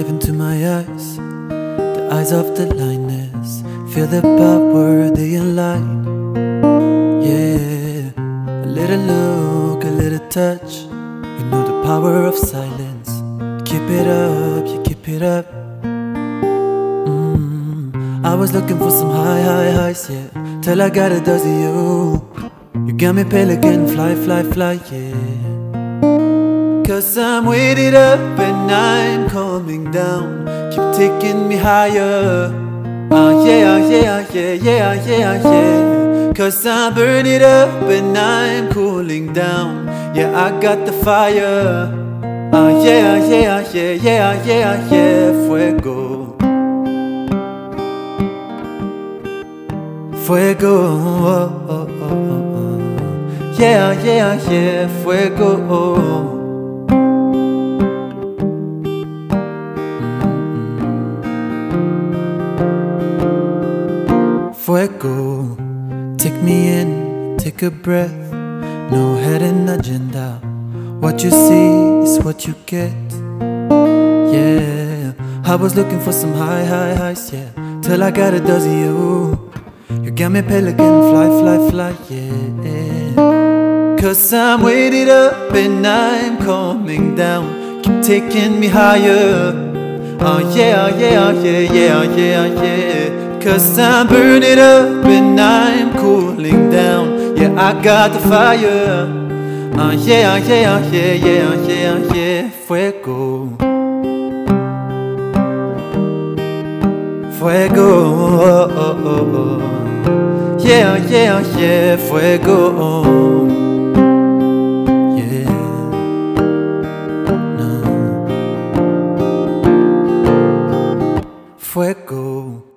into my eyes, the eyes of the lioness. Feel the power they align. Yeah, a little look, a little touch. You know the power of silence. Keep it up, you keep it up. I was looking for some highs, yeah, till I got a dozen of you. You got me pelican, fly, yeah. Cause I'm weighted up and I'm coming down. Keep taking me higher. Yeah. Cause I'm burning up and I'm cooling down. Yeah, I got the fire. Yeah. Fuego. Yeah, fuego. Fuego, take me in, take a breath. No hidden agenda. What you see is what you get. Yeah, I was looking for some highs, yeah, till I got a dozen of you. You got me pelican, fly, yeah. Cause I'm weighted up and I'm coming down. Keep taking me higher. Yeah. Cause I'm burning up and I'm cooling down. Yeah, I got the fire. Yeah. Fuego. Yeah, fuego. Yeah, no. Fuego.